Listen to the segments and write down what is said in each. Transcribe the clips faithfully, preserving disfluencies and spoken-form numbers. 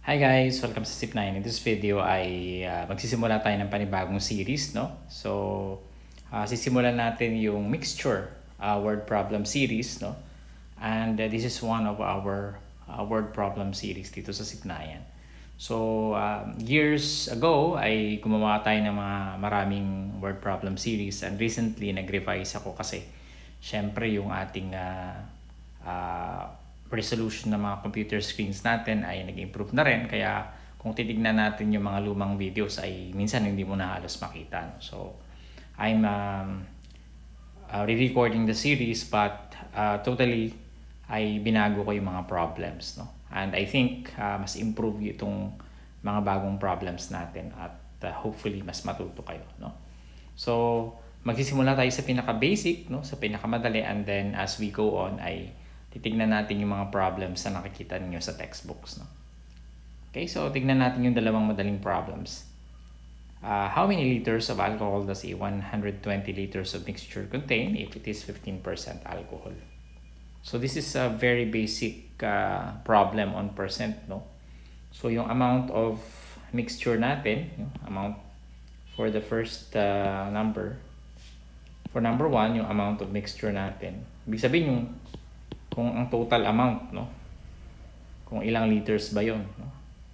Hi guys! Welcome sa Sip nine. In this video ay uh, magsisimula tayo ng panibagong series, no? So, uh, sisimulan natin yung mixture uh, word problem series, no? And uh, this is one of our uh, word problem series dito sa Sip nine. So, uh, years ago ay gumawa tayo ng mga maraming word problem series, and recently nag-revise ako kasi syempre yung ating uh, uh, resolution ng mga computer screens natin ay nag-improve na rin, kaya kung titignan natin yung mga lumang videos ay minsan hindi mo na halos makita, no? So I'm um, uh, re-recording the series, but uh, totally ay binago ko yung mga problems, no? And I think uh, mas improve itong mga bagong problems natin, at uh, hopefully mas matuto kayo, no? So magsisimula tayo sa pinaka-basic, no? Sa pinaka-madali, and then as we go on ay titignan natin yung mga problems na nakikita niyo sa textbooks, no? Okay, so tignan natin yung dalawang madaling problems. Uh, how many liters of alcohol does a one hundred twenty liters of mixture contain if it is fifteen percent alcohol? So this is a very basic uh, problem on percent, no? So yung amount of mixture natin, yung amount for the first uh, number, for number one, yung amount of mixture natin, ibig sabihin yung kung ang total amount, no? Kung ilang liters ba yun, no?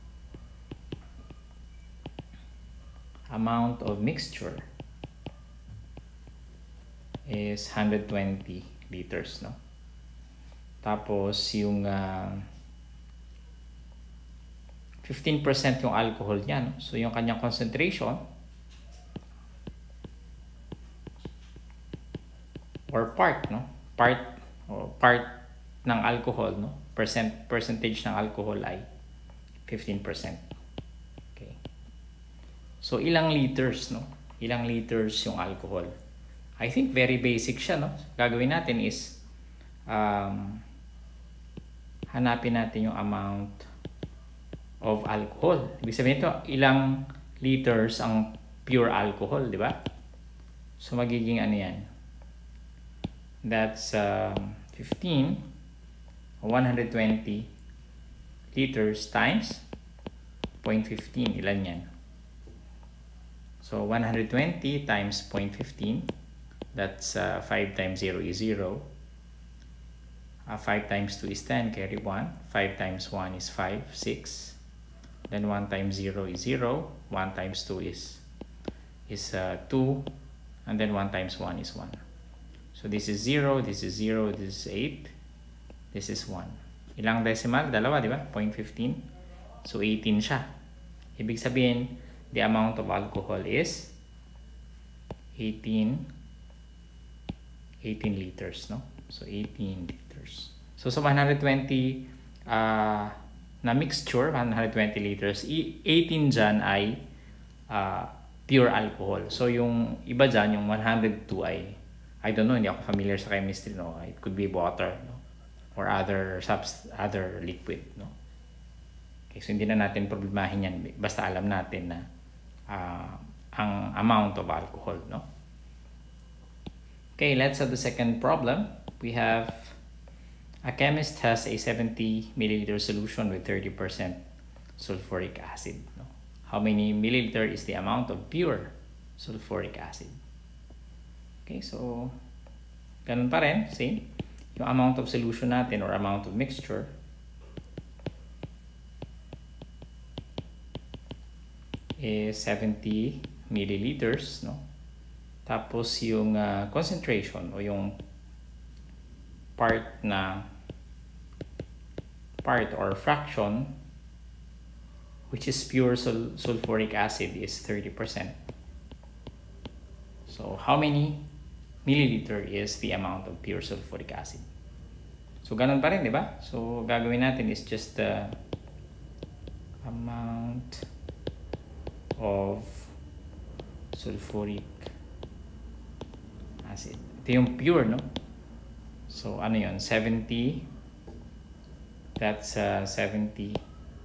Amount of mixture is one hundred twenty liters, no? Tapos yung uh, fifteen percent yung alcohol niya, no? So yung kanyang concentration or part, no? Part or part ng alcohol, no? Percent percentage ng alcohol ay fifteen percent. Okay. So ilang liters, no? Ilang liters yung alcohol? I think very basic siya, no? Gagawin natin is um, hanapin natin yung amount of alcohol. Ibig sabihin ito, ilang liters ang pure alcohol, di ba? So magiging ano yan? That's um, fifteen, one hundred twenty liters times zero point one five. Ilan yan? So one hundred twenty times zero point one five, that's uh, five times zero is zero. Uh, five times two is ten, carry one. five times one is five, six. Then one times zero is zero. one times two is, is uh, two. And then one times one is one. So this is zero, this is zero, this is eight. This is one. Ilang decimal? Dalawa, di ba? zero point one five. So eighteen siya. Ibig sabihin, the amount of alcohol is eighteen, eighteen liters, no? So eighteen liters. So sa one hundred twenty uh, na mixture, one hundred twenty liters, eighteen dyan ay uh, pure alcohol. So yung iba dyan, yung one hundred two ay, I don't know, hindi ako familiar sa chemistry, no? It could be water, no? Or other subs other liquid, no? Okay, so hindi na natin problemahin yan, basta alam natin na uh, ang amount of alcohol, no? Okay, let's have the second problem. We have a chemist has a seventy milliliter solution with thirty percent sulfuric acid, no? How many milliliter is the amount of pure sulfuric acid? Okay, so ganun pa rin, same. Yung amount of solution natin or amount of mixture is seventy milliliters, no? Tapos yung uh, concentration o yung part na part or fraction which is pure sul sulfuric acid is thirty percent. So how many milliliter is the amount of pure sulfuric acid? So ganun pa rin, di ba? So gagawin natin is just the amount of sulfuric acid. Ito yung pure, no? So ano yun? seventy. That's uh, seventy.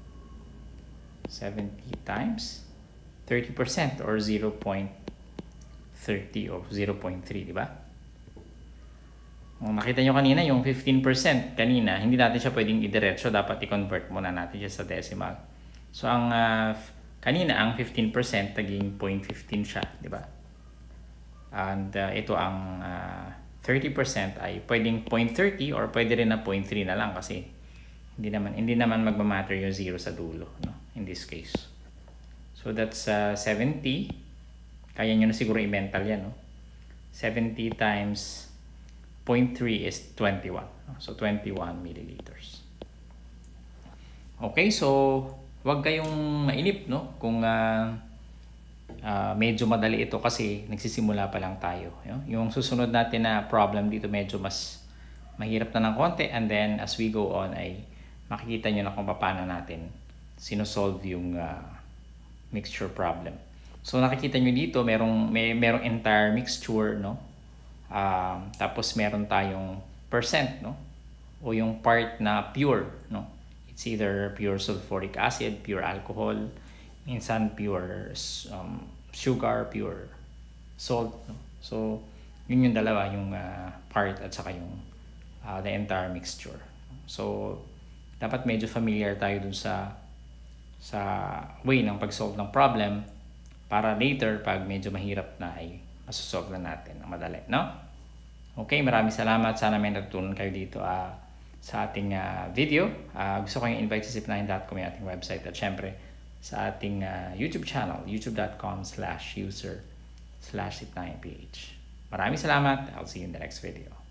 seventy times thirty percent or zero point thirty or zero point three, di ba? Kung nakita nyo kanina yung fifteen percent kanina, hindi natin siya pwedeng idiretso, dapat i-convert muna natin siya sa decimal. So ang uh, kanina ang fifteen percent naging zero point one five siya, di ba? And uh, ito ang uh, thirty percent ay pwedeng zero point three zero or pwede rin na zero point three na lang kasi hindi naman hindi naman magma-matter yung zero sa dulo, no? In this case. So that's uh, seventy. Kaya nyo na siguro i-mental yan, no? seventy times zero point three is twenty-one. So twenty-one milliliters. Okay, so wag kayong mainip, no? Kung uh, uh, medyo madali ito kasi nagsisimula pa lang tayo. You know? Yung susunod natin na problem dito medyo mas mahirap na ng konti, and then as we go on ay makikita nyo na kung paano natin sinosolve yung uh, mixture problem. So nakikita nyo dito merong, may, merong entire mixture, no? Um, tapos meron tayong percent, no? O yung part na pure, no? It's either pure sulfuric acid, pure alcohol, minsan pure um, sugar, pure salt, no? So yun yung dalawa, yung uh, part at saka yung uh, the entire mixture. So dapat medyo familiar tayo dun sa sa way ng pag-solve ng problem para later pag medyo mahirap na ay masosolve na natin ang madali, no? Okay, maraming salamat. Sana may natutunan kayo dito uh, sa ating uh, video. Uh, gusto ko yung invite sa zip nine dot com yung ating website at syempre sa ating uh, YouTube channel, youtube dot com slash user slash zip nine p h. Maraming salamat. I'll see you in the next video.